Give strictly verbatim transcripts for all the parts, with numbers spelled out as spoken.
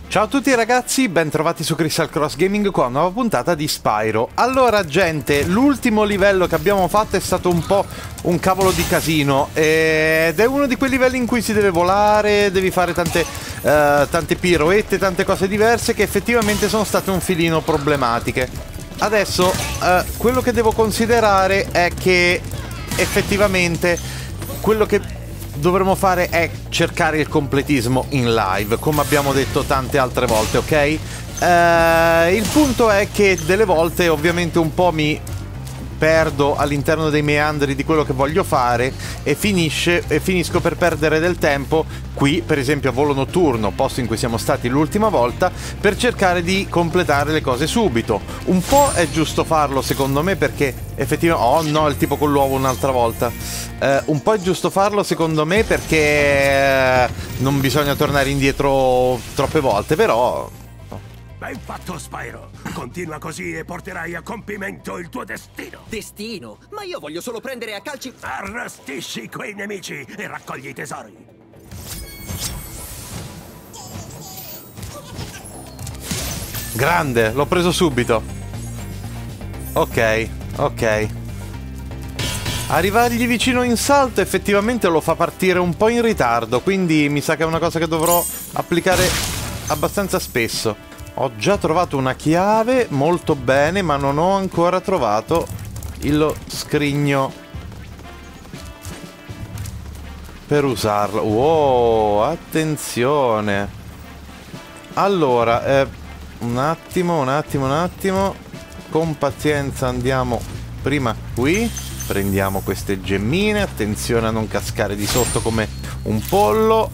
Ciao a tutti ragazzi, ben trovati su Crystal Cross Gaming con una nuova puntata di Spyro. Allora gente, l'ultimo livello che abbiamo fatto è stato un po' un cavolo di casino ed è uno di quei livelli in cui si deve volare, devi fare tante, uh, tante piroette, tante cose diverse che effettivamente sono state un filino problematiche. Adesso uh, quello che devo considerare è che effettivamente quello che dovremmo fare è cercare il completismo in live, come abbiamo detto tante altre volte, ok? Eh, il punto è che delle volte ovviamente un po' mi perdo all'interno dei meandri di quello che voglio fare e, finisce, e finisco per perdere del tempo qui, per esempio a Volo Notturno, posto in cui siamo stati l'ultima volta, per cercare di completare le cose subito. Un po' è giusto farlo secondo me perché effettivamente... Oh no, il tipo con l'uovo un'altra volta. Eh, un po' è giusto farlo secondo me perché eh, non bisogna tornare indietro troppe volte, però... Ben fatto, Spyro! Continua così e porterai a compimento il tuo destino! Destino? Ma io voglio solo prendere a calci... Arrostisci quei nemici e raccogli i tesori! Grande, l'ho preso subito. Ok, ok. Arrivargli vicino in salto effettivamente lo fa partire un po' in ritardo, quindi mi sa che è una cosa che dovrò applicare abbastanza spesso. Ho già trovato una chiave, molto bene, ma non ho ancora trovato il scrigno per usarlo. Wow, attenzione. Allora, eh, un attimo, un attimo, un attimo. Con pazienza andiamo prima qui. Prendiamo queste gemmine. Attenzione a non cascare di sotto come un pollo.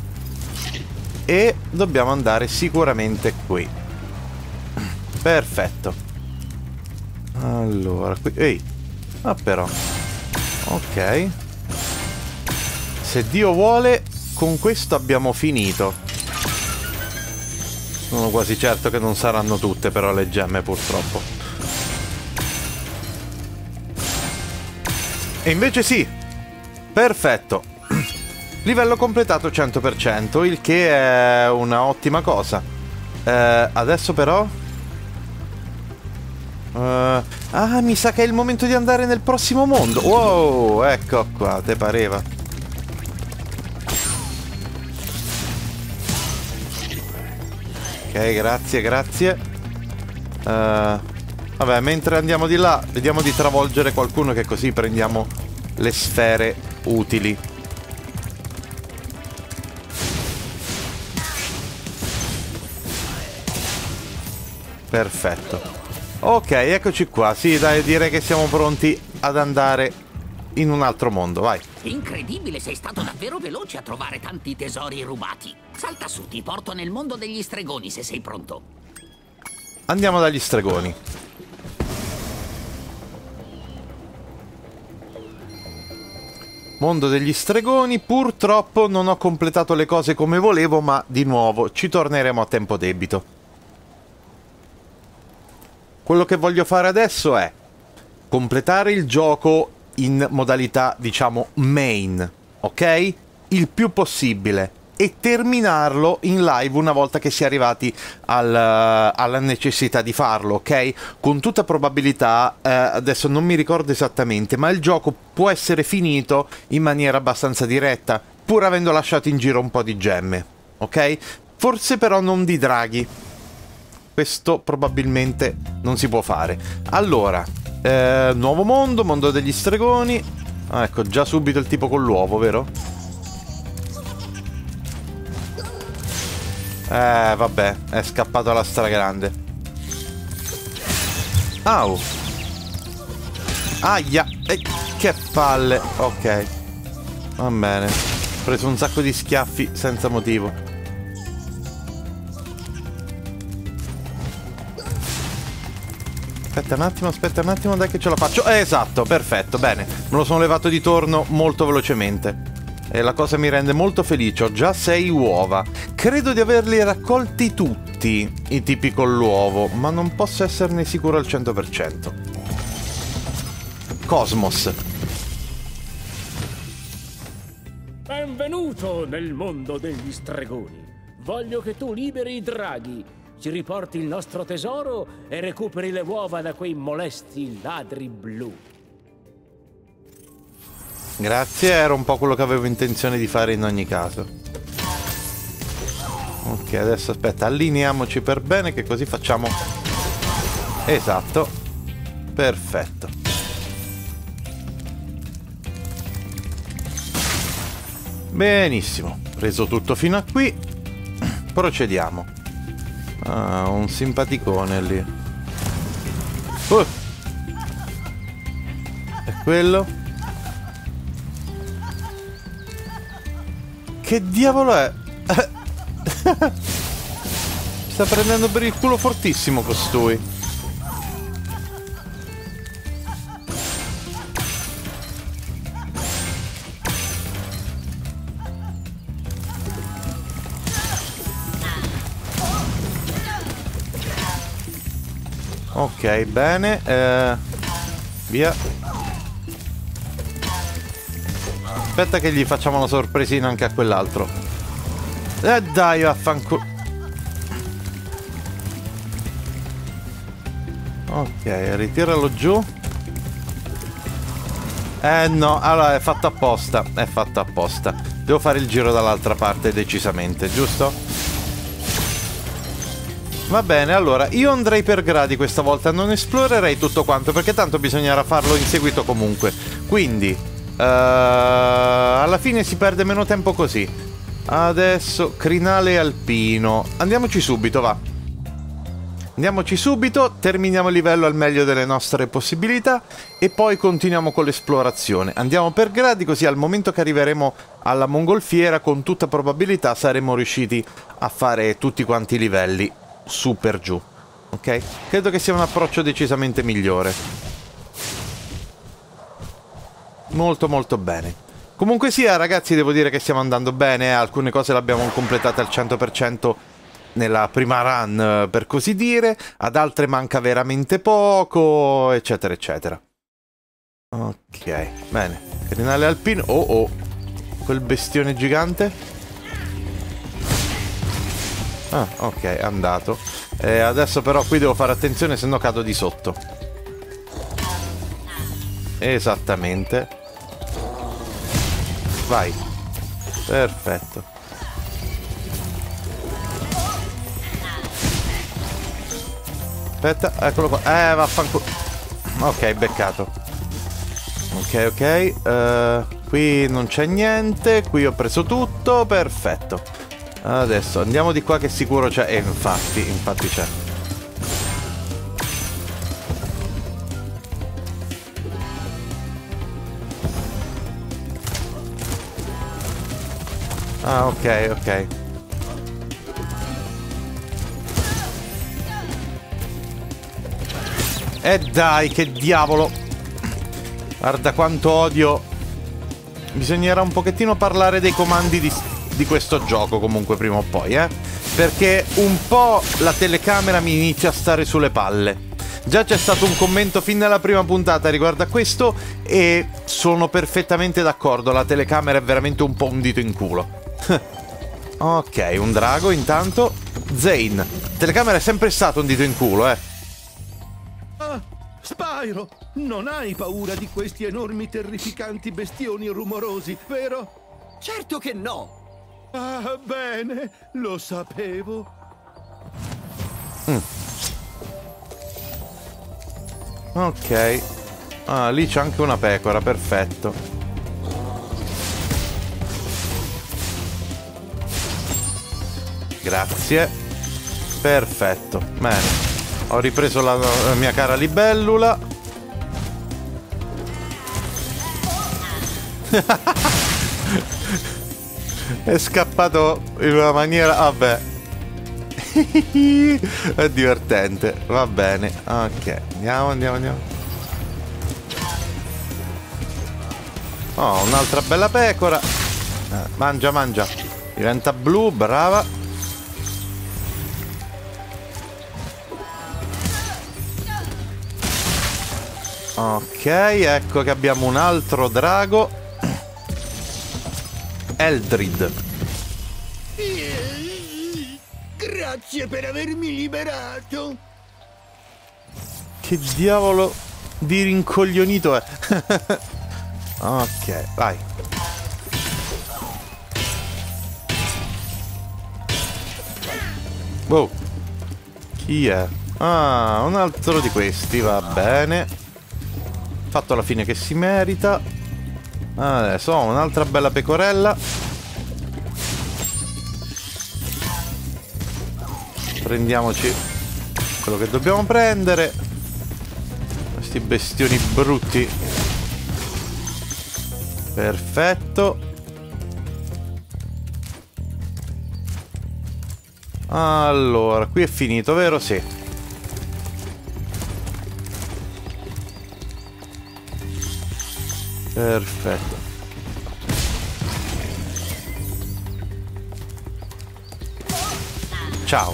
E dobbiamo andare sicuramente qui. Perfetto. Allora, qui... Ehi. Ah però. Ok. Se Dio vuole, con questo abbiamo finito. Sono quasi certo che non saranno tutte però le gemme purtroppo. E invece sì. Perfetto. Livello completato cento per cento, il che è una ottima cosa. Eh, adesso però... Uh, ah, mi sa che è il momento di andare nel prossimo mondo. Wow, ecco qua, te pareva. Ok, grazie, grazie. Uh, vabbè, mentre andiamo di là, vediamo di travolgere qualcuno che così prendiamo le sfere utili. Perfetto. Ok, eccoci qua. Sì, dai, direi che siamo pronti ad andare in un altro mondo, vai. Incredibile, sei stato davvero veloce a trovare tanti tesori rubati. Salta su, ti porto nel mondo degli stregoni se sei pronto. Andiamo dagli stregoni. Mondo degli stregoni, purtroppo non ho completato le cose come volevo, ma di nuovo ci torneremo a tempo debito. Quello che voglio fare adesso è completare il gioco in modalità, diciamo, main, ok? Il più possibile. E terminarlo in live una volta che si è arrivati al, alla necessità di farlo, ok? Con tutta probabilità, eh, adesso non mi ricordo esattamente, ma il gioco può essere finito in maniera abbastanza diretta, pur avendo lasciato in giro un po' di gemme, ok? Forse però non di draghi. Questo probabilmente non si può fare. Allora, eh, nuovo mondo, mondo degli stregoni. Ah, ecco, già subito il tipo con l'uovo, vero? Eh, vabbè, è scappato alla stragrande. Au. Aia. Eh, che palle. Ok. Va bene. Ho preso un sacco di schiaffi senza motivo. Aspetta un attimo, aspetta un attimo, dai che ce la faccio. Eh, esatto, perfetto, bene. Me lo sono levato di torno molto velocemente. E la cosa mi rende molto felice. Ho già sei uova. Credo di averli raccolti tutti, i tipi con l'uovo, ma non posso esserne sicuro al cento per cento. Cosmos. Benvenuto nel mondo degli stregoni. Voglio che tu liberi i draghi, ci riporti il nostro tesoro e recuperi le uova da quei molesti ladri blu. Grazie, era un po' quello che avevo intenzione di fare in ogni caso. Ok, adesso aspetta, allineiamoci per bene che così facciamo... Esatto. Perfetto. Benissimo. Preso tutto fino a qui. Procediamo. Ah, un simpaticone lì. Uh. E quello? Che diavolo è? Sta prendendo per il culo fortissimo costui. Ok, bene. Eh, via. Aspetta che gli facciamo una sorpresina anche a quell'altro. Eh dai, vaffanculo. Ok, ritiralo giù. Eh no, allora è fatto apposta. È fatto apposta. Devo fare il giro dall'altra parte decisamente, giusto? Va bene, allora, io andrei per gradi questa volta, non esplorerei tutto quanto, perché tanto bisognerà farlo in seguito comunque. Quindi, uh, alla fine si perde meno tempo così. Adesso, crinale alpino. Andiamoci subito, va. Andiamoci subito, terminiamo il livello al meglio delle nostre possibilità e poi continuiamo con l'esplorazione. Andiamo per gradi, così al momento che arriveremo alla mongolfiera, con tutta probabilità saremo riusciti a fare tutti quanti i livelli su per giù, ok? Credo che sia un approccio decisamente migliore. Molto molto bene. Comunque sia, ragazzi, devo dire che stiamo andando bene, eh? Alcune cose le abbiamo completate al cento per cento nella prima run, per così dire, ad altre manca veramente poco, eccetera eccetera. Ok, bene. Crinale alpino. Oh oh, quel bestione gigante. Ah, ok, è andato. Eh, adesso però qui devo fare attenzione, se no cado di sotto. Esattamente. Vai. Perfetto. Aspetta, eccolo qua. Eh, vaffanculo. Ok, beccato. Ok, ok. Uh, qui non c'è niente. Qui ho preso tutto. Perfetto. Adesso andiamo di qua che sicuro c'è. E eh, infatti, infatti c'è. Ah, ok, ok. E eh dai, che diavolo. Guarda quanto odio. Bisognerà un pochettino parlare dei comandi di... di questo gioco comunque prima o poi, eh? Perché un po' la telecamera mi inizia a stare sulle palle. Già c'è stato un commento fin dalla prima puntata riguardo a questo e sono perfettamente d'accordo, la telecamera è veramente un po' un dito in culo. Ok, un drago intanto. Zane, telecamera è sempre stato un dito in culo, eh. Ah, Spyro, non hai paura di questi enormi terrificanti bestioni rumorosi, vero? Certo che no! Ah, bene, lo sapevo. Mm. Ok. Ah, lì c'è anche una pecora, perfetto. Grazie. Perfetto, bene. Ho ripreso la, la mia cara libellula. È scappato in una maniera... vabbè. È divertente. Va bene. Ok. Andiamo, andiamo, andiamo. Oh, un'altra bella pecora. Eh, mangia, mangia. Diventa blu, brava. Ok, ecco che abbiamo un altro drago. Eldrid. Grazie per avermi liberato. Che diavolo di rincoglionito è? Ok, vai. Wow. Chi è? Ah, un altro di questi, va bene. Fatto alla fine che si merita. Adesso ho un'altra bella pecorella. Prendiamoci quello che dobbiamo prendere. Questi bestioni brutti. Perfetto. Allora, qui è finito, vero? Sì. Perfetto. Ciao.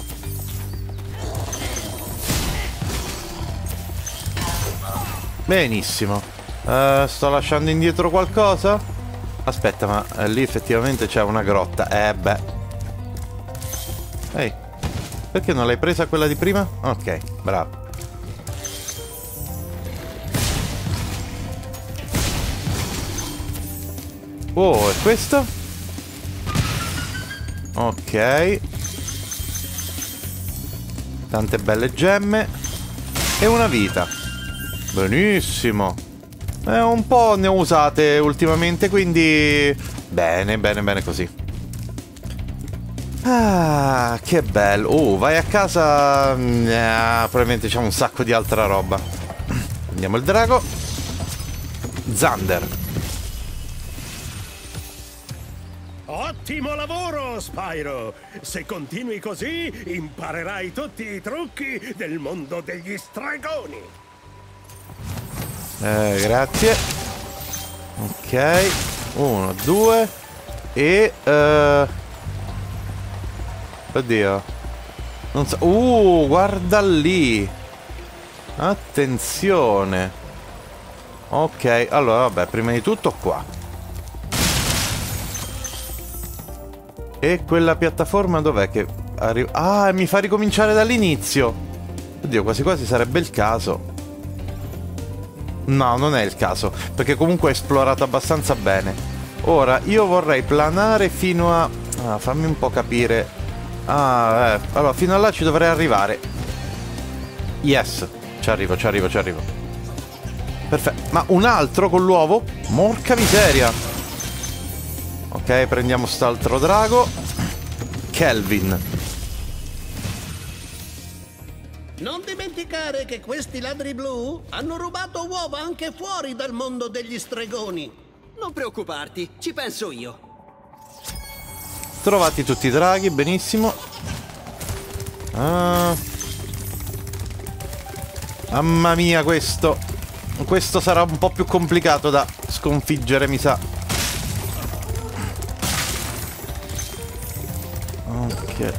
Benissimo. Uh, sto lasciando indietro qualcosa? Aspetta, ma eh, lì effettivamente c'è una grotta. Eh beh. Ehi, perché non l'hai presa quella di prima? Ok, bravo. Oh, e questo? Ok. Tante belle gemme. E una vita. Benissimo. Eh, un po' ne ho usate ultimamente, quindi... Bene, bene, bene così. Ah, che bello. Oh, vai a casa... Eh, probabilmente c'è un sacco di altra roba. Andiamo il drago. Xander. Ottimo lavoro, Spyro! Se continui così, imparerai tutti i trucchi del mondo degli stregoni! Eh, grazie. Ok. Uno, due. E... Uh... Oddio. Non so... Uh, guarda lì. Attenzione. Ok, allora, vabbè, prima di tutto qua. E quella piattaforma dov'è che arriva? Ah, mi fa ricominciare dall'inizio. Oddio, quasi quasi sarebbe il caso. No, non è il caso, perché comunque ho esplorato abbastanza bene. Ora, io vorrei planare fino a... Ah, fammi un po' capire. Ah, eh. Allora, fino a là ci dovrei arrivare. Yes, ci arrivo, ci arrivo, ci arrivo. Perfetto. Ma un altro con l'uovo? Porca miseria. Ok, prendiamo st'altro drago. Kelvin. Non dimenticare che questi ladri blu hanno rubato uova anche fuori dal mondo degli stregoni. Non preoccuparti, ci penso io. Trovati tutti i draghi, benissimo. Ah. Mamma mia, questo. Questo sarà un po' più complicato da sconfiggere, mi sa. Ok.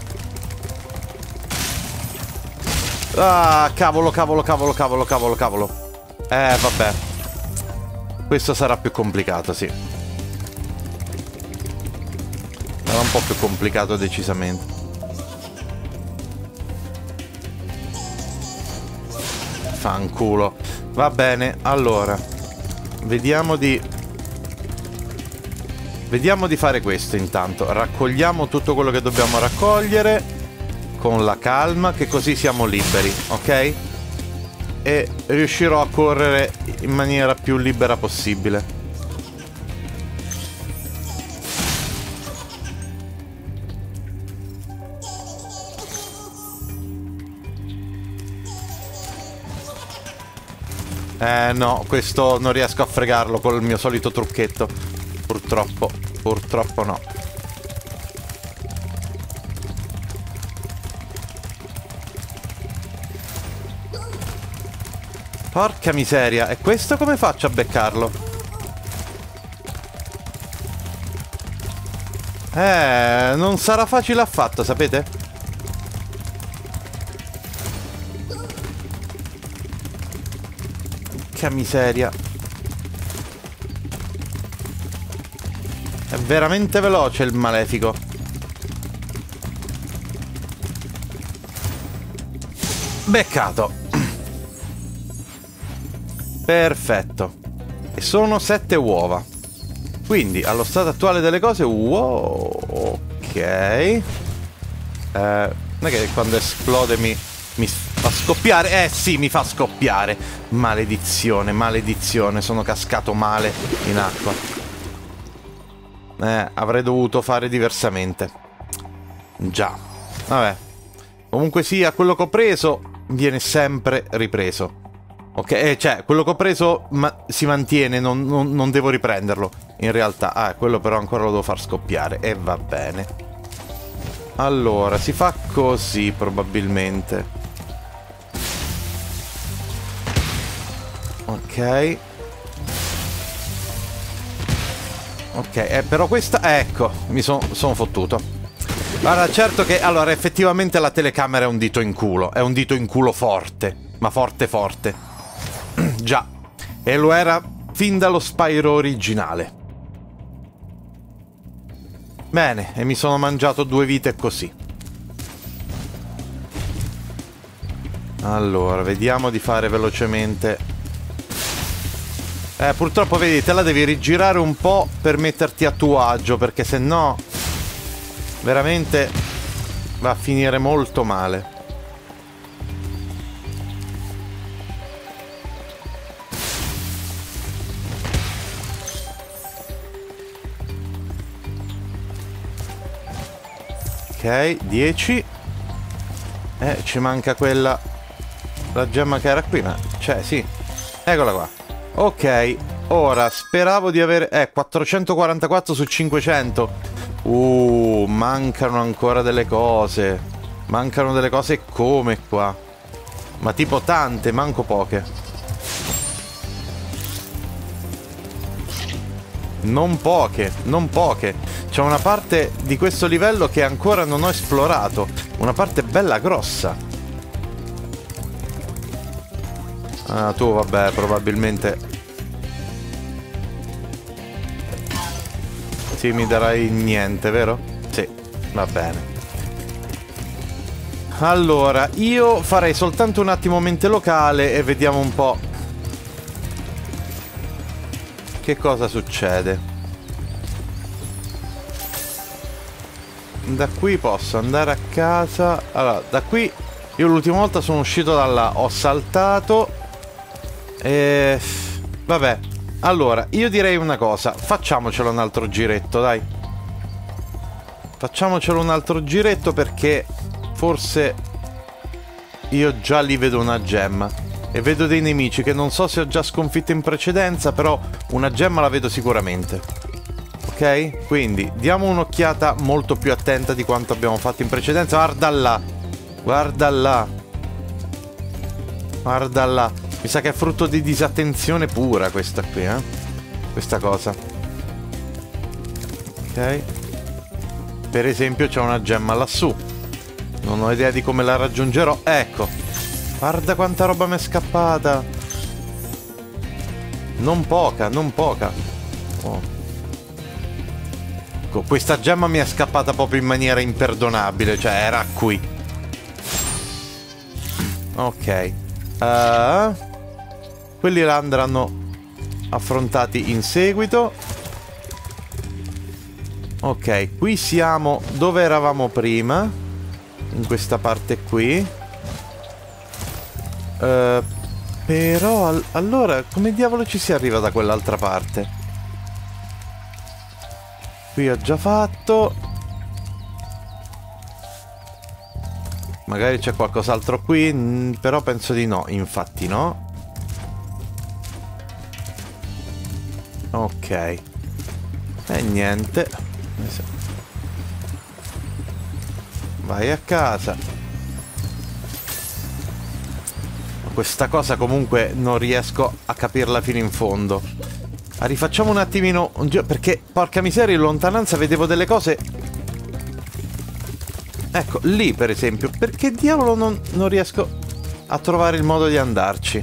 Ah, cavolo, cavolo, cavolo, cavolo, cavolo, cavolo. Eh, vabbè. Questo sarà più complicato, sì. Sarà un po' più complicato decisamente. Fanculo. Va bene, allora. Vediamo di... Vediamo di fare questo intanto. Raccogliamo tutto quello che dobbiamo raccogliere. Con la calma, che così siamo liberi, ok? E riuscirò a correre in maniera più libera possibile. Eh no, questo non riesco a fregarlo col mio solito trucchetto. Purtroppo, purtroppo no. Porca miseria, e questo come faccio a beccarlo? Eh, non sarà facile affatto, sapete? Porca miseria. È veramente veloce il malefico. Beccato. Perfetto. E sono sette uova. Quindi, allo stato attuale delle cose... Wow, ok. Eh, non è che quando esplode mi, mi fa scoppiare? Eh sì, mi fa scoppiare. Maledizione, maledizione. Sono cascato male in acqua. Eh, avrei dovuto fare diversamente. Già. Vabbè. Comunque sia, quello che ho preso viene sempre ripreso. Ok, eh, cioè, quello che ho preso ma si mantiene, non, non, non devo riprenderlo. In realtà, ah, quello però ancora lo devo far scoppiare. E va bene. Allora, si fa così probabilmente. Ok. Ok, eh, però questa... Ecco, mi son, sono fottuto. Allora, certo che... Allora, effettivamente la telecamera è un dito in culo. È un dito in culo forte. Ma forte forte. Già. E lo era fin dallo Spyro originale. Bene, e mi sono mangiato due vite così. Allora, vediamo di fare velocemente. Eh, purtroppo, vedi, te la devi rigirare un po' per metterti a tuo agio, perché se no veramente va a finire molto male. Ok, dieci. Eh, ci manca quella... La gemma che era qui, ma... Cioè, sì. Eccola qua. Ok, ora speravo di avere... Eh, quattrocentoquarantaquattro su cinquecento. Uh, mancano ancora delle cose. Mancano delle cose come qua. Ma tipo tante, manco poche. Non poche, non poche. C'è una parte di questo livello che ancora non ho esplorato. Una parte bella grossa. Ah, tu vabbè, probabilmente... Sì, mi darai niente, vero? Sì, va bene. Allora, io farei soltanto un attimo mente locale e vediamo un po' che cosa succede. Da qui posso andare a casa. Allora, da qui io l'ultima volta sono uscito da là, ho saltato e... Vabbè. Allora, io direi una cosa. Facciamocelo un altro giretto, dai. Facciamocelo un altro giretto perché forse io già lì vedo una gemma. E vedo dei nemici che non so se ho già sconfitto in precedenza, però una gemma la vedo sicuramente. Ok? Quindi diamo un'occhiata molto più attenta di quanto abbiamo fatto in precedenza. Guarda là. Guarda là. Guarda là. Mi sa che è frutto di disattenzione pura questa qui, eh? Questa cosa. Ok. Per esempio c'è una gemma lassù. Non ho idea di come la raggiungerò. Ecco. Guarda quanta roba mi è scappata. Non poca, non poca. Oh. Ecco, questa gemma mi è scappata proprio in maniera imperdonabile. Cioè, era qui. Ok. Uh, quelli là andranno affrontati in seguito. Ok, qui siamo dove eravamo prima. In questa parte qui. Uh, però al allora come diavolo ci si arriva da quell'altra parte? Qui ho già fatto. Magari c'è qualcos'altro qui, mm, però penso di no, infatti no. Ok. E niente. Vai a casa. Questa cosa comunque non riesco a capirla fino in fondo. Ah, rifacciamo un attimino un giro, perché porca miseria in lontananza vedevo delle cose. Ecco, lì per esempio. Perché diavolo non, non riesco a trovare il modo di andarci?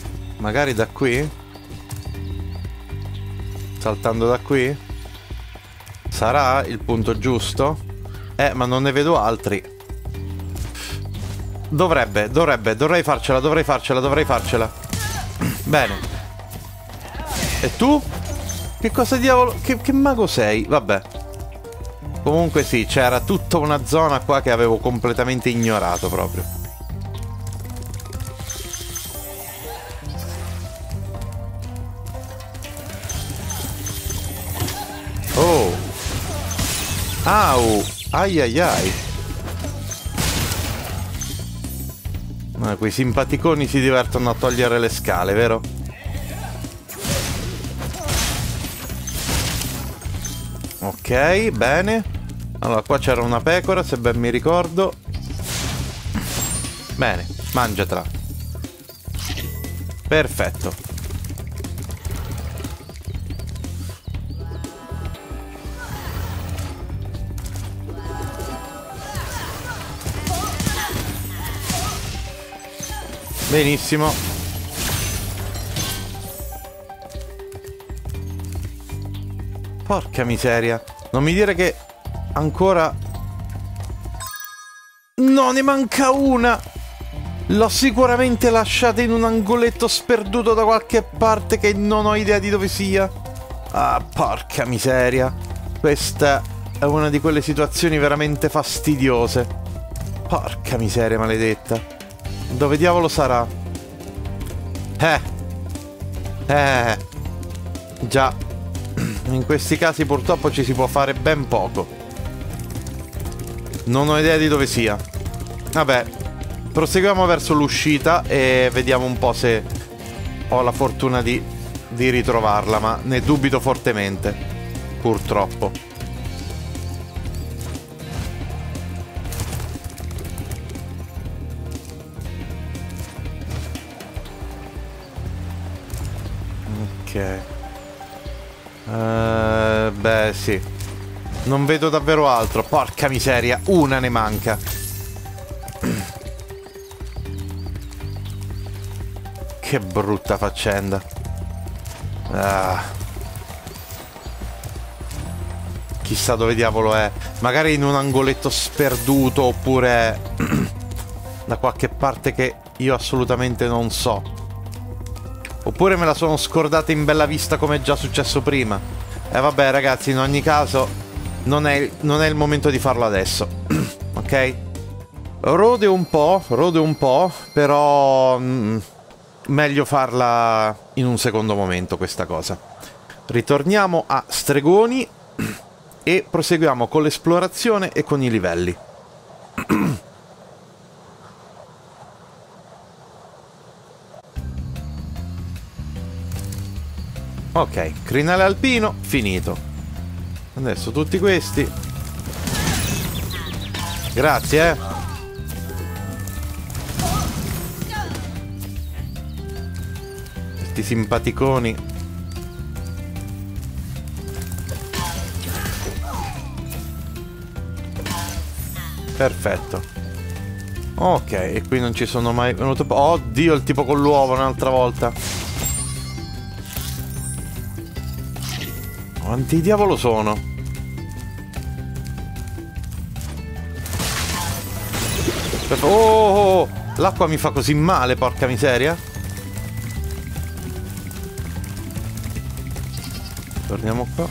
Magari da qui? Saltando da qui? Sarà il punto giusto? Eh, ma non ne vedo altri. Dovrebbe, dovrebbe, dovrei farcela, dovrei farcela, dovrei farcela. Bene. E tu? Che cosa diavolo? Che, che mago sei? Vabbè. Comunque sì, c'era tutta una zona qua che avevo completamente ignorato proprio. Oh. Au. Ai ai ai. Ah, quei simpaticoni si divertono a togliere le scale, vero? Ok, bene. Allora, qua c'era una pecora, se ben mi ricordo. Bene, mangiatela. Perfetto. Benissimo. Porca miseria. Non mi dire che ancora... No, ne manca una. L'ho sicuramente lasciata in un angoletto sperduto da qualche parte che non ho idea di dove sia. Ah, porca miseria. Questa è una di quelle situazioni veramente fastidiose. Porca miseria maledetta. Dove diavolo sarà? Eh. Eh. Già. In questi casi purtroppo ci si può fare ben poco. Non ho idea di dove sia. Vabbè. Proseguiamo verso l'uscita e vediamo un po' se ho la fortuna di, di ritrovarla, ma ne dubito fortemente. Purtroppo. Ok. Uh, beh, sì. Non vedo davvero altro. Porca miseria, una ne manca. Che brutta faccenda. Ah. Chissà dove diavolo è. Magari in un angoletto sperduto oppure da qualche parte che io assolutamente non so. Oppure me la sono scordata in bella vista come è già successo prima. E eh, vabbè ragazzi, in ogni caso non è, non è il momento di farlo adesso. Ok? Rode un po', rode un po', però mh, meglio farla in un secondo momento questa cosa. Ritorniamo a Stregoni e proseguiamo con l'esplorazione e con i livelli. Ok, crinale alpino, finito. Adesso tutti questi. Grazie, eh. Questi simpaticoni. Perfetto. Ok, e qui non ci sono mai venuto... Oddio, il tipo con l'uovo un'altra volta. Quanti diavolo sono? Oh, oh, oh. L'acqua mi fa così male, porca miseria. Torniamo qua.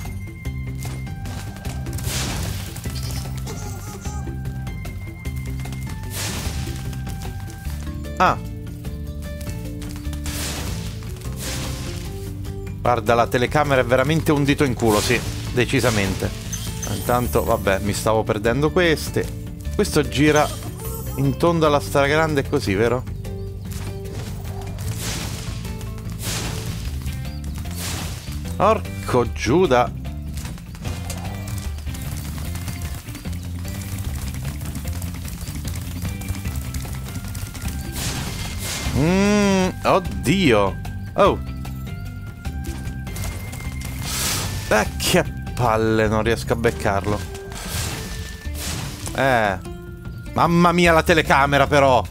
Ah. Guarda, la telecamera è veramente un dito in culo, sì, decisamente. Intanto, vabbè, mi stavo perdendo queste. Questo gira in tondo alla stragrande così, vero? Porco Giuda. Mmm, oddio. Oh. Eh, che palle, non riesco a beccarlo. Eh. Mamma mia la telecamera però.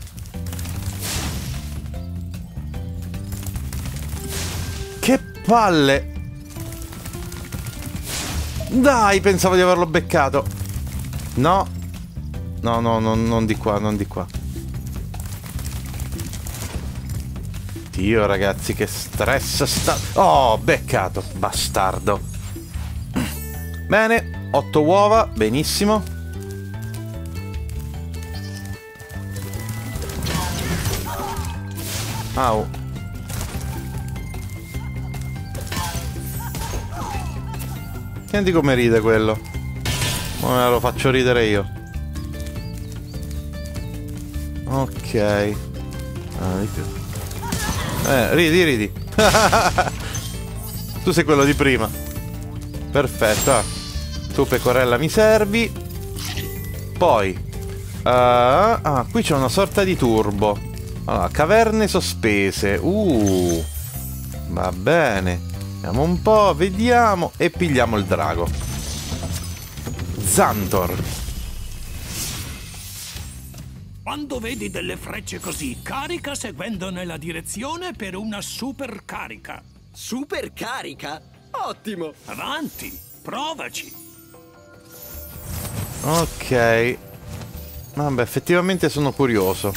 Che palle. Dai, pensavo di averlo beccato. No. No, no, no, non di qua, non di qua. Dio, ragazzi, che stress sta... Oh, beccato, bastardo. Bene, otto uova, benissimo. Au. Senti come ride quello. Ora lo faccio ridere io. Ok. Ah, di più. Eh, ridi, ridi. Tu sei quello di prima. Perfetto. Ah. Tu, pecorella, mi servi. Poi uh, ah, qui c'è una sorta di turbo. Allora, caverne sospese. Uh, va bene. Vediamo un po', vediamo. E pigliamo il drago. Zantor. Quando vedi delle frecce così, carica seguendo nella direzione per una super carica. Super carica? Ottimo! Avanti, provaci. Ok. Vabbè, effettivamente sono curioso.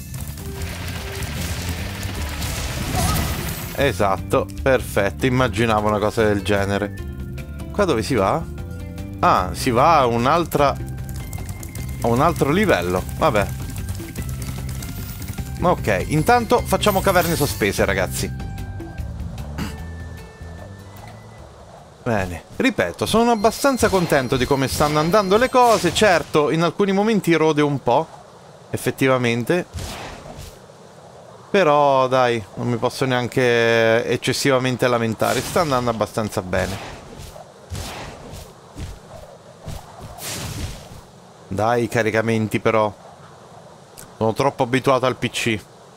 Esatto, perfetto, immaginavo una cosa del genere. Qua dove si va? Ah, si va a un'altra... a un altro livello, vabbè. Ok, intanto facciamo caverne sospese, ragazzi. Bene, ripeto, sono abbastanza contento di come stanno andando le cose. Certo, in alcuni momenti rode un po', effettivamente. Però, dai, non mi posso neanche eccessivamente lamentare. Sta andando abbastanza bene. Dai, i caricamenti, però. Sono troppo abituato al P C.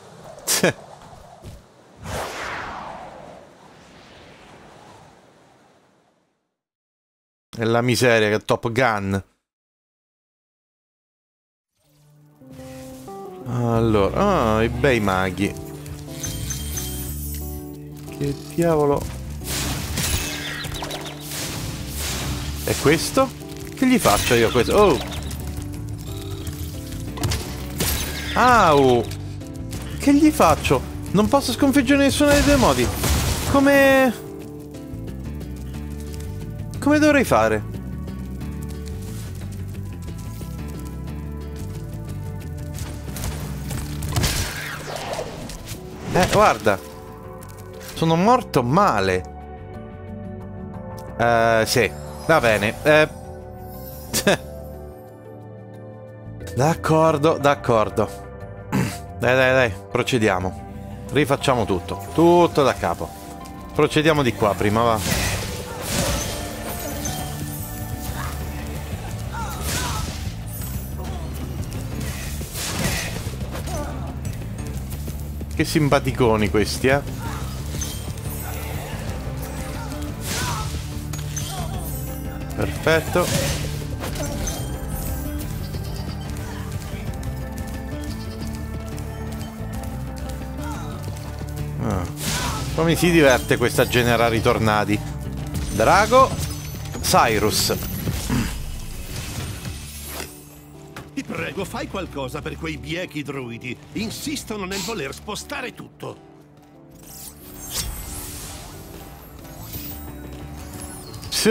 È la miseria, che Top Gun. Allora, ah, i bei maghi. Che diavolo. E questo? Che gli faccio io questo? Oh! Au! Che gli faccio? Non posso sconfiggere nessuno dei due modi. Come... Come dovrei fare? Eh, guarda. Sono morto male. Eh, sì. Va bene. Eh... D'accordo, d'accordo. Dai, dai, dai. Procediamo. Rifacciamo tutto. Tutto da capo. Procediamo di qua prima, va. Che simpaticoni questi, eh? Perfetto. Ah. Come si diverte questa a generare i tornadi? Drago. Cyrus. Ti prego, fai qualcosa per quei biechi druidi. Insistono nel voler spostare tutto. Sì.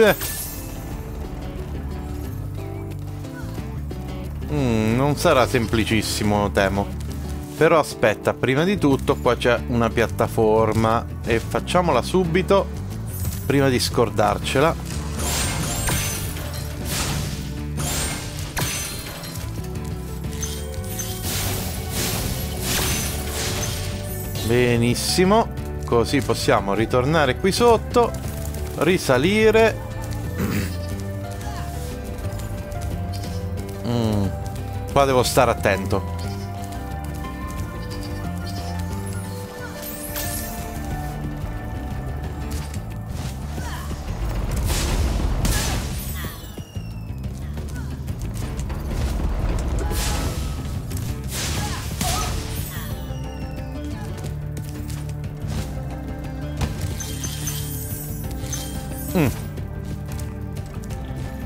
Mm, non sarà semplicissimo, temo. Però aspetta, prima di tutto qua c'è una piattaforma e facciamola subito prima di scordarcela. Benissimo, così possiamo ritornare qui sotto, risalire. Mm, qua devo stare attento.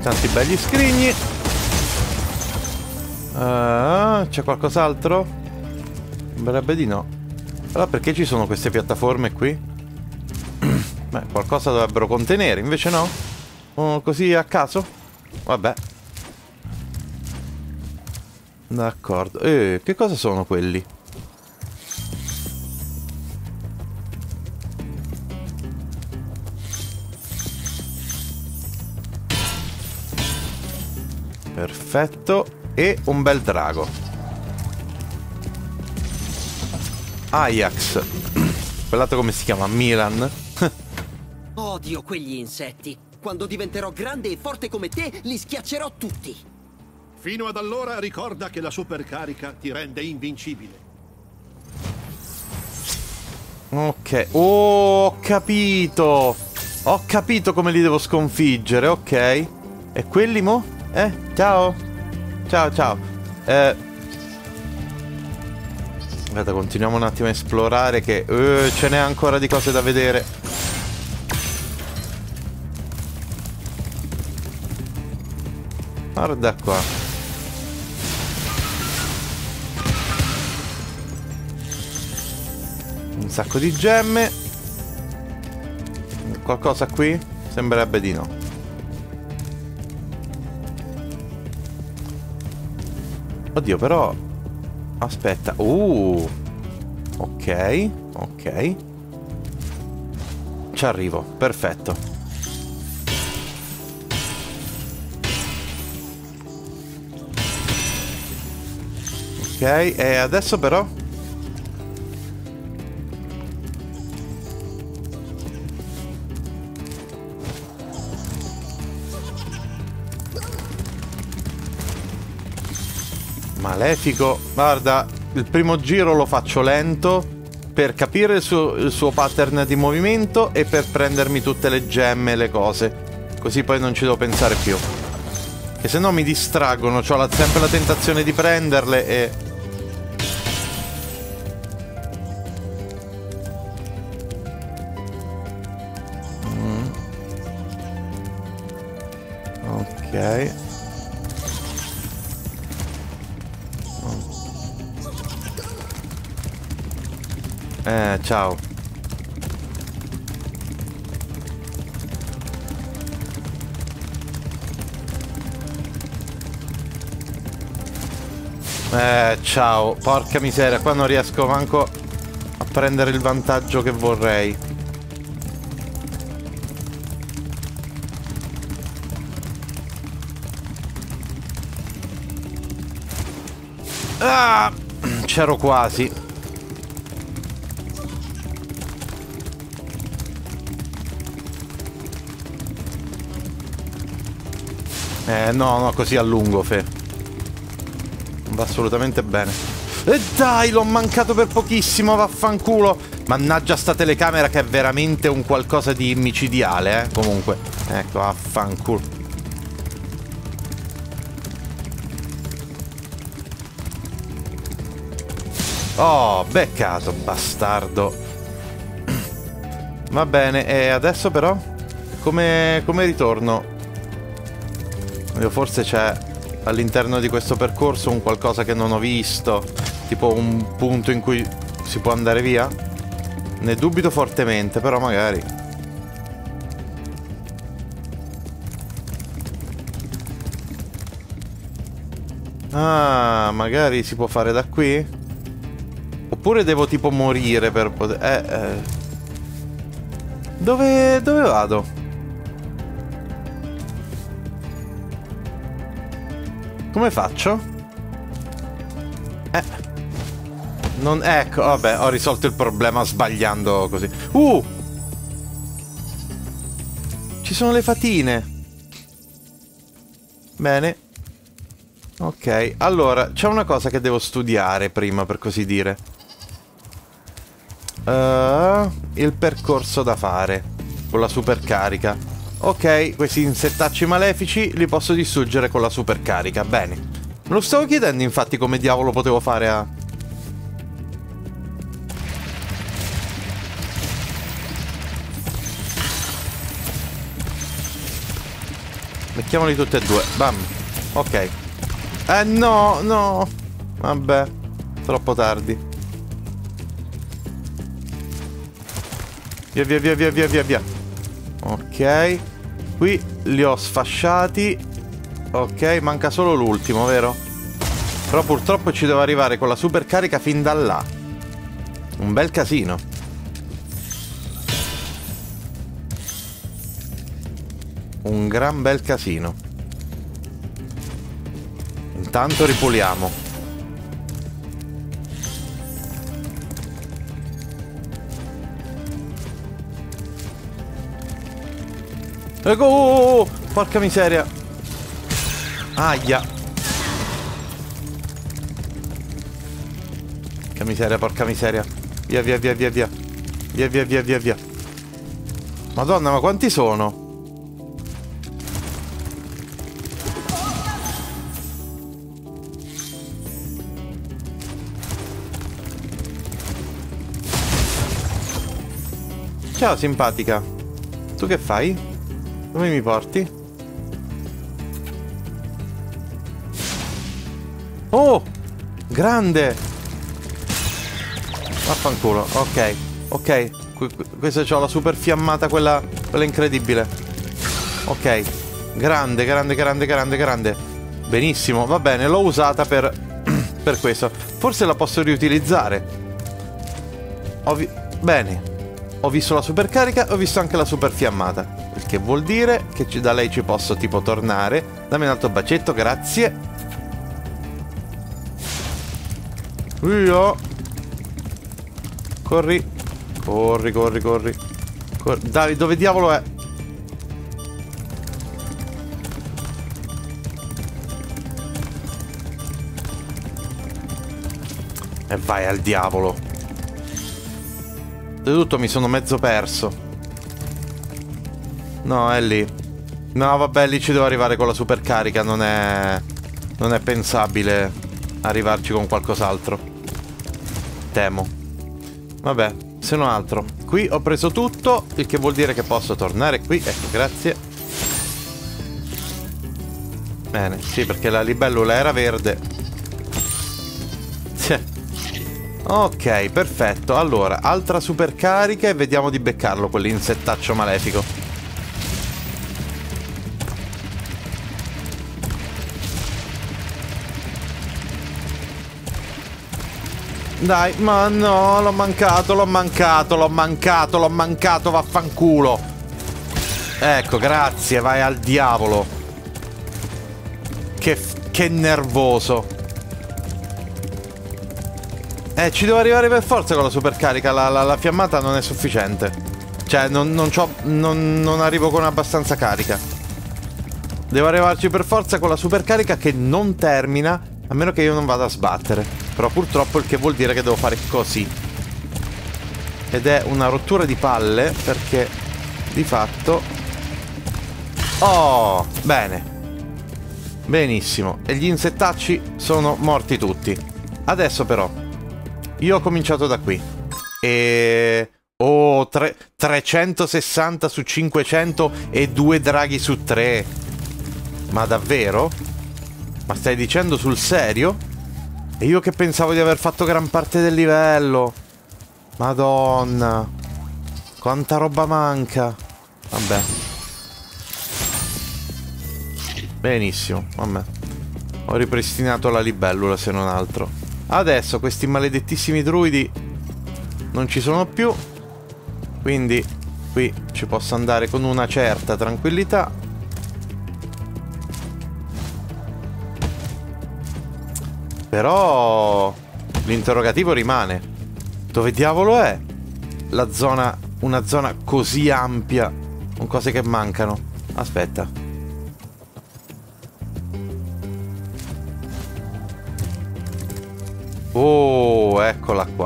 Tanti begli scrigni. Uh, C'è qualcos'altro? Sembrerebbe di no. Allora perché ci sono queste piattaforme qui? Beh, qualcosa dovrebbero contenere, invece no? Oh, così a caso? Vabbè. D'accordo. Eh, che cosa sono quelli? Perfetto. E un bel drago. Ajax. Guardate come si chiama, Milan. Odio quegli insetti. Quando diventerò grande e forte come te, li schiaccerò tutti. Fino ad allora ricorda che la supercarica ti rende invincibile. Ok. Oh, ho capito. Ho capito come li devo sconfiggere, ok. E quelli mo? Eh, ciao. Ciao, ciao. Eh... Aspetta, continuiamo un attimo a esplorare che... Uh, ce n'è ancora di cose da vedere. Guarda qua. Un sacco di gemme. Qualcosa qui? Sembrerebbe di no. Oddio, però... Aspetta. Uh. Ok. Ok. Ci arrivo. Perfetto. Ok. E adesso però... Malefico, guarda, il primo giro lo faccio lento per capire il suo, il suo pattern di movimento e per prendermi tutte le gemme e le cose. Così poi non ci devo pensare più. Che se no mi distraggono, ho la, sempre la tentazione di prenderle e... Mm. Ok. Eh, ciao. Eh, ciao. Porca miseria, qua non riesco manco a prendere il vantaggio che vorrei. Ah! C'ero quasi. Eh, no, no, così a lungo, Fe. Non va assolutamente bene. E dai, l'ho mancato per pochissimo, vaffanculo. Mannaggia sta telecamera che è veramente un qualcosa di micidiale, eh. Comunque, ecco, vaffanculo. Oh, beccato, bastardo. Va bene, e adesso però? Come, come ritorno? Forse c'è all'interno di questo percorso un qualcosa che non ho visto, tipo un punto in cui si può andare via? Ne dubito fortemente, però magari. Ah, magari si può fare da qui? Oppure devo tipo morire per poter... Eh, eh. Dove... dove vado? Come faccio? Eh. Non... Ecco, vabbè, ho risolto il problema sbagliando così. Uh! Ci sono le fatine. Bene. Ok, allora, c'è una cosa che devo studiare prima, per così dire. Uh, il percorso da fare con la supercarica. Ok, questi insettacci malefici li posso distruggere con la supercarica. Bene. Me lo stavo chiedendo infatti come diavolo potevo fare a... Mettiamoli tutti e due. Bam. Ok. Eh no, no. Vabbè. Troppo tardi. Via, via, via, via, via, via, via. Ok. Qui li ho sfasciati. Ok, manca solo l'ultimo, vero? Però purtroppo ci devo arrivare con la super carica fin da là. Un bel casino. Un gran bel casino. Intanto ripuliamo. Ecco, oh, oh, porca miseria. Aia. Porca miseria, porca miseria. Via, via, via, via, via. Via, via, via, via, via. Madonna, ma quanti sono? Ciao, simpatica. Tu che fai? Dove mi porti? Oh! Grande! Vaffanculo. Ok. Ok. Questa c'ho la super fiammata, quella, quella incredibile. Ok. Grande, grande, grande, grande, grande. Benissimo. Va bene, l'ho usata per... per questo. Forse la posso riutilizzare. Ho vi... Bene. Ho visto la super carica e ho visto anche la super fiammata. Il che vuol dire che ci, da lei ci posso tipo tornare. Dammi un altro bacetto, grazie. Io. Corri. Corri, corri, corri. Corri. Dai, dove diavolo è? E vai al diavolo. Di tutto mi sono mezzo perso. No, è lì. No, vabbè, lì ci devo arrivare con la super carica. Non è... non è pensabile arrivarci con qualcos'altro. Temo. Vabbè, se non altro. Qui ho preso tutto, il che vuol dire che posso tornare qui. Ecco, grazie. Bene, sì, perché la libellula era verde. Ok, perfetto. Allora, altra super carica e vediamo di beccarlo, quell'insettaccio malefico. Dai, ma no, l'ho mancato, l'ho mancato, l'ho mancato, l'ho mancato, vaffanculo. Ecco, grazie, vai al diavolo. Che, che nervoso. Eh, ci devo arrivare per forza con la super carica, la, la, la fiammata non è sufficiente. Cioè, non, non, c'ho, non, non arrivo con abbastanza carica. Devo arrivarci per forza con la super carica che non termina, a meno che io non vada a sbattere. Però purtroppo il che vuol dire che devo fare così. Ed è una rottura di palle, perché di fatto... Oh, bene. Benissimo. E gli insettacci sono morti tutti. Adesso però... Io ho cominciato da qui. E... Oh, tre... trecentosessanta su cinquecento e due draghi su tre. Ma davvero? Ma stai dicendo sul serio? E io che pensavo di aver fatto gran parte del livello. Madonna. Quanta roba manca. Vabbè. Benissimo, vabbè. Ho ripristinato la libellula, se non altro. Adesso questi maledettissimi druidi non ci sono più, quindi qui ci posso andare con una certa tranquillità. Però l'interrogativo rimane. Dove diavolo è la zona, una zona così ampia con cose che mancano? Aspetta. Oh, eccola qua.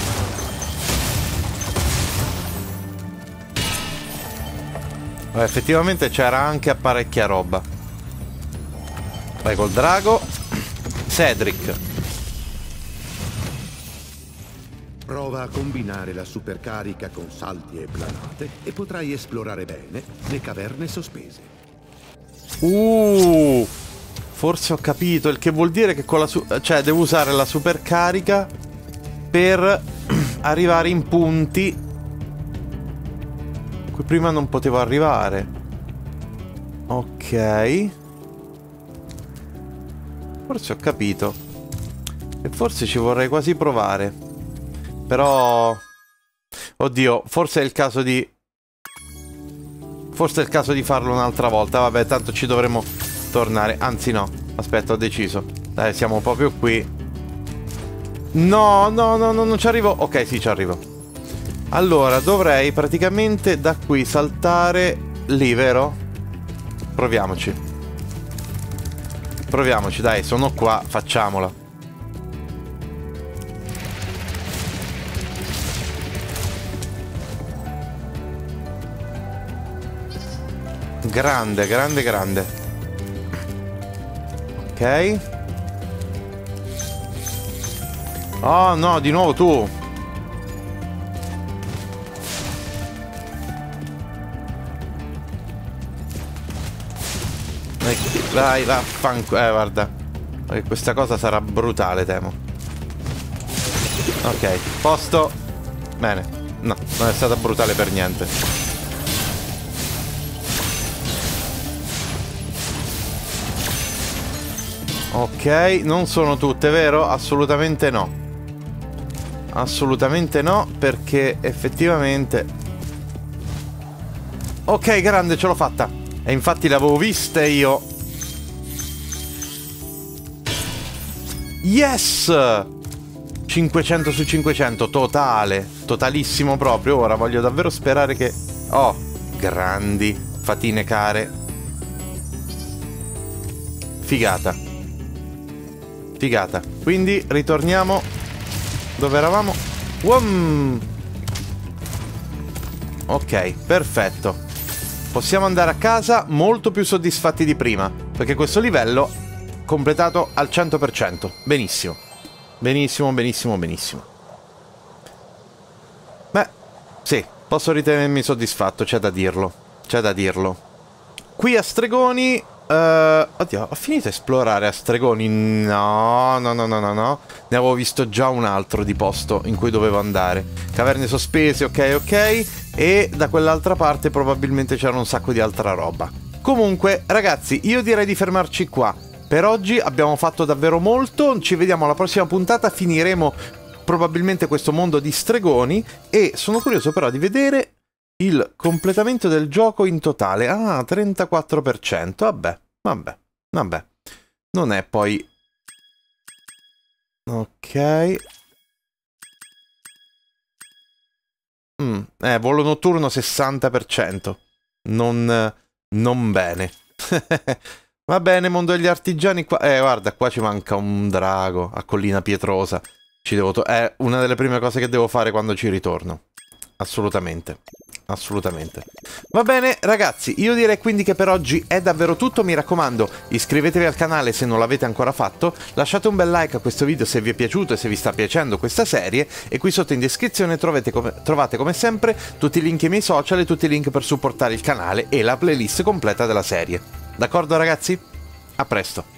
Beh, effettivamente c'era anche apparecchia roba. Vai col drago. Cedric. Prova a combinare la supercarica con salti e planate e potrai esplorare bene le caverne sospese. Uh, forse ho capito, il che vuol dire che con la su cioè devo usare la supercarica per arrivare in punti qui prima non potevo arrivare. Ok. Forse ho capito. E forse ci vorrei quasi provare. Però... Oddio, forse è il caso di... Forse è il caso di farlo un'altra volta. Vabbè, tanto ci dovremo tornare. Anzi no, aspetta, ho deciso. Dai, siamo proprio qui. No, no, no, no, non ci arrivo. Ok, sì, ci arrivo. Allora, dovrei praticamente da qui saltare lì, vero? Proviamoci. Proviamoci, dai, sono qua, facciamola. Grande, grande, grande. Ok. Oh no, di nuovo tu. Vai, vaffanculo. Eh, guarda. Questa cosa sarà brutale, temo. Ok, posto. Bene. No, non è stata brutale per niente. Ok, non sono tutte, vero? Assolutamente no. Assolutamente no, perché effettivamente... Ok, grande, ce l'ho fatta. E infatti l'avevo viste io. Yes! cinquecento su cinquecento, totale. Totalissimo proprio. Ora voglio davvero sperare che... Oh, grandi fatine care. Figata. Figata. Quindi ritorniamo dove eravamo. Wom! Ok, perfetto. Possiamo andare a casa molto più soddisfatti di prima, perché questo livello completato al cento per cento. Benissimo. Benissimo, benissimo, benissimo. Beh, sì, posso ritenermi soddisfatto, c'è da dirlo. C'è da dirlo. Qui a Stregoni... Uh, oddio, ho finito a esplorare a Stregoni? No, no, no, no, no, no. Ne avevo visto già un altro di posto in cui dovevo andare. Caverne sospese, ok, ok. E da quell'altra parte probabilmente c'era un sacco di altra roba. Comunque, ragazzi, io direi di fermarci qua. Per oggi abbiamo fatto davvero molto. Ci vediamo alla prossima puntata. Finiremo probabilmente questo mondo di Stregoni. E sono curioso però di vedere il completamento del gioco in totale. Ah, trentaquattro per cento. Vabbè, vabbè, vabbè. Non è poi... Ok. Mm, eh, volo notturno sessanta per cento. Non... Non bene. Va bene, mondo degli artigiani qua... Eh, guarda, qua ci manca un drago a Collina Pietrosa. Ci devo... To è una delle prime cose che devo fare quando ci ritorno. Assolutamente. Assolutamente. Va bene ragazzi, io direi quindi che per oggi è davvero tutto. Mi raccomando, iscrivetevi al canale se non l'avete ancora fatto, lasciate un bel like a questo video se vi è piaciuto e se vi sta piacendo questa serie, e qui sotto in descrizione trovate come, trovate come sempre tutti i link ai miei social e tutti i link per supportare il canale e la playlist completa della serie. D'accordo ragazzi? A presto!